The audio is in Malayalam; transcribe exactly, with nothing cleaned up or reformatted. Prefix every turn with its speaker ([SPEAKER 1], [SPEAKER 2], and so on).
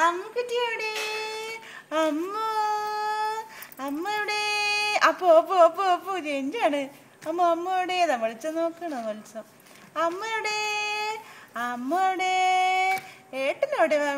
[SPEAKER 1] അമ്മുക്കുട്ടി എവിടെ? അമ്മ അമ്മ എവിടെ? അപ്പോ അപ്പോ അപ്പോ അപ്പോ ജെഞ്ചാണ്. അമ്മ അമ്മ എവിടെ? വിളിച്ച നോക്കണം വിളിച്ചോ. അമ്മ എവിടെ? അമ്മ എവിടെ? ഏട്ടനെവിടെ?